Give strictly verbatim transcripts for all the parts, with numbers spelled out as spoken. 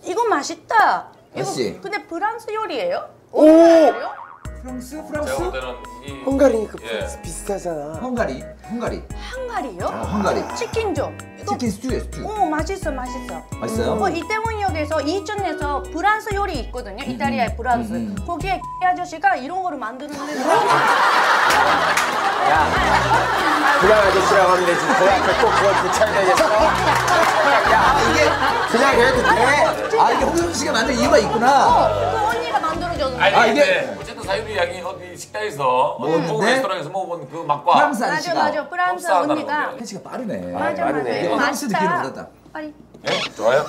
이거 맛있다. 맛있지? 이거 근데 프랑스 요리예요? 오! 프랑스? 프랑스? 제가 볼 때는 이 헝가리니까 예. 프랑스 비슷하잖아. 헝가리? 헝가리? 헝가리요? 어, 헝가리. 치킨죠. 이거 치킨 스튜에 스튜. 오 맛있어 맛있어. 맛있어요? 어, 이태원역에서 이천에서 프랑스 요리 있거든요. 이탈리아의 프랑스. 음, 음. 거기에 아저씨가 이런 거를 만드는데. 그냥 아저씨라고 하면 되지. 그 앞에 꼭 그걸 붙여야 되겠어? 야, 이게 그냥 해도 돼. 아, 이게 홍석천 씨가 만든 이유가 있구나. 어, 그 언니가 만들어줬는데. 아니 아, 근데 이게- 어쨌든 사유리 양이 어디 식당에서 어디 먹었는데? 고급 레스토랑에서 먹어본 그 맛과 프랑스 맞아 아저씨가. 맞아 프랑스 흡사하다는 언니가. 건데. 혜씨가 빠르네. 맞아 맞아. 빠르네. 이거 프랑스 느낌을 맛있다. 받았다. 빨리. 예? 좋아요?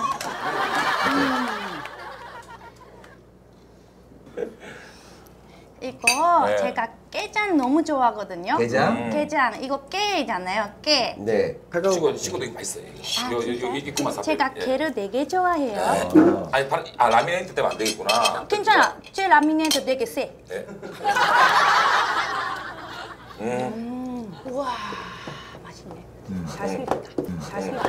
이거 네. 제가 게장 너무 좋아하거든요. 게장? 음. 게장 이거 깨잖아요. 깨. 네. 차가운 식어도 식어도 이거 맛있어요. 아, 이거 이거 진짜요? 이거 입구만 사. 제가 게를 되게 좋아해요. 어. 아니 바, 아 라미네이트 때문에 안 되겠구나. 괜찮아. 제 라미네도 되게 세. 네. 음. 우와 맛있네. 잘생겼다. 잘생겼다.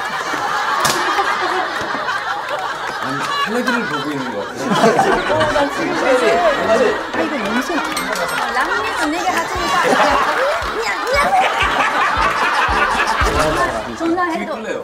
아니 텔레비를 보고 있는 거 같아요. 아 이거 냄새 나. 어, 라미네도 내게 하시니까. 그냥 전화 해도. 끌래요.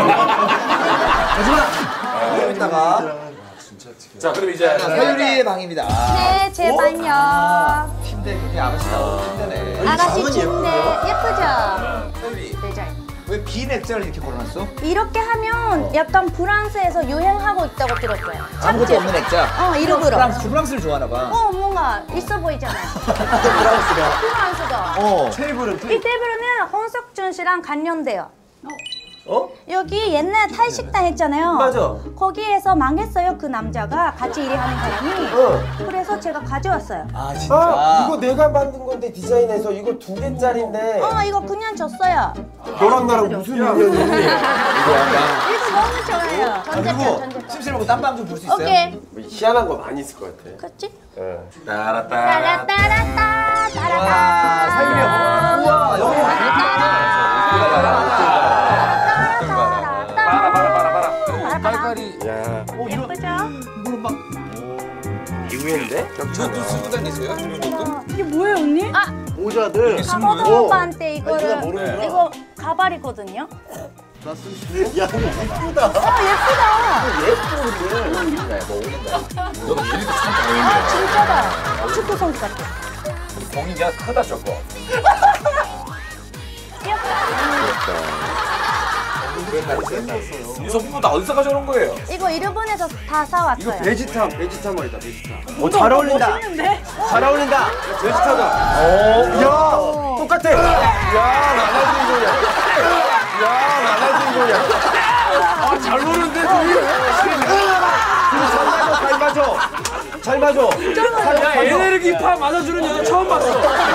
하지만 좀 이따가 자 그럼 이제 사유리의 방입니다. 네, 제 방요. 침대 굉장히 아가씨가 침대네. 아가씨 방은 침대 예쁘죠? 사유리, 네, 잘. 왜 빈 액자를 이렇게 걸어놨어? 이렇게 하면 약간 프랑스에서 유행하고 있다고 들었어요. 아무것도 참치. 없는 액자. 어, 일부러. 프랑스, 프랑스를 좋아하나 봐. 어, 뭔가 있어 보이잖아요. 프랑스가. 프랑스가. 어. 테이블은 이 테이블은 홍석준 씨랑 관련돼요. 어? 여기 옛날 탈식당 했잖아요. 맞아. 거기에서 망했어요, 그 남자가. 같이 일하는 사람이. 어. 그래서 제가 가져왔어요. 아 진짜. 아, 이거 내가 만든 건데 디자인해서 이거 두 개짜리인데 어, 이거 그냥 줬어요. 너랑 나랑 무슨 인연이? 이거 약간 이거 너무 좋아요. 전자편, 그리고 전자편. 심심하고 땀방 좀 볼 수 있어요? 오케이. 뭐 희한한 거 많이 있을 것 같아. 그치? 예. 따라따라. 따라따라따, 따라따. 와, 사유리 형. 우와, 여기 봐라 봐라 봐라 봐라. 깔깔이. 야, 예쁘죠? 이거는 막 기회인데? 저도 쓰고 다니세요? 김현정도? 이게 뭐예요, 언니? 아, 모자들. 강호동 오빠한테 이거를 아, 모르는구나. 이거 가발이거든요. 야, 이거 이쁘다. 아, 예쁘다. 예쁘거든. 야, 너 어울린다. 너도 예리도 참 잘했네. 진짜다. 축구 선수 같아. 공이 그냥 크다 저거. 이 소품 다 어디서 가져온 거예요? 이거 일본에서 다 사왔어요. 베지탐, 베지탐이다, 베지탐. 오, 잘 어울린다. 멋있는데? 잘 어울린다. 베지타다. 오, 야, 똑같아. 야, 나날진 거야. 야, 나날진 거야. 아, 잘 노는데 둘이. 둘이 잘 맞아, 잘 맞아. 잘 맞아. 야, 에너지파 맞아주는 여자 처음 봤어.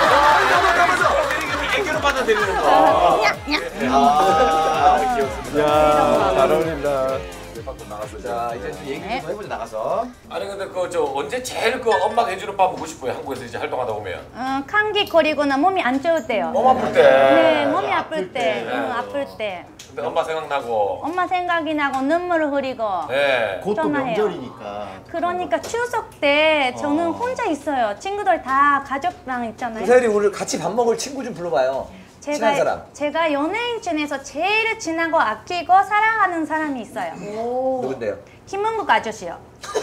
애교로 받아들이는 거. 야, 야. 아, 야, 잘 어울린다. 자, 이제 좀 얘기 좀 해보자, 나가서. 아니 근데 그 저 언제 제일 그 엄마가 해주는 밥 먹고 싶어요? 한국에서 이제 활동하다 보면. 어, 감기 걸리거나 몸이 안 좋을 때요. 몸 아플 때. 네, 몸이 아플 때. 응, 아플 때. 근데 엄마 생각나고. 엄마 생각이 나고 눈물을 흘리고. 네. 곧 또 전화해요. 명절이니까. 그러니까 추석 때 저는 혼자 있어요. 친구들 다 가족랑 있잖아요. 사유리 오늘 같이 밥 먹을 친구 좀 불러봐요. 친한 사람. 제가 제가 연예인 중에서 제일 친하고 아끼고 사랑하는 사람이 있어요. 누군데요? 김은국 아저씨요.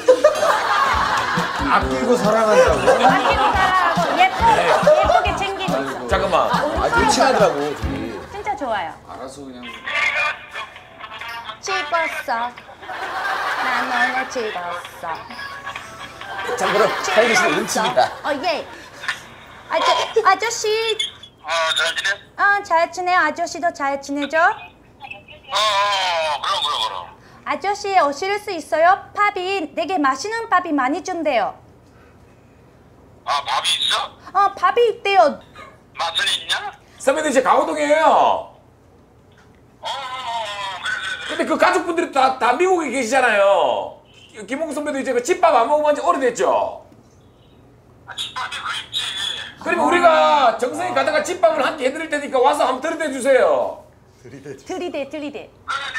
아끼고 사랑한다고. 아끼고 사랑하고 예쁘 예쁘게 챙기고 있어. 잠깐만. 아, 친하더라고, 둘이. 진짜 좋아요. 알아서 그냥. 찍었어. 난 너네 찍었어. 자, 그럼 사유리 씨는 음식이다. 어 예. 아저 아저씨. 어, 잘 지내? 어, 잘 지내. 아저씨도 잘 지내죠? 어, 어, 어, 그럼, 그럼, 그럼. 아저씨 오실 수 있어요? 밥이 되게 맛있는 밥이 많이 준대요. 아, 밥이 있어? 어, 밥이 있대요. 맛은 있냐? 선배님 이제 강호동이에요. 어, 어, 어, 그래, 그래, 그래. 근데 그 가족분들이 다, 다 미국에 계시잖아요. 김홍 선배도 이제 그 집밥 안 먹어본 지 오래됐죠? 아, 집밥이 그 있지. 그러면 우리가 정성이 가다가 집밥을 한 끼 해드릴 테니까 와서 한번 들이대 주세요. 들이대, 들이대. 그래,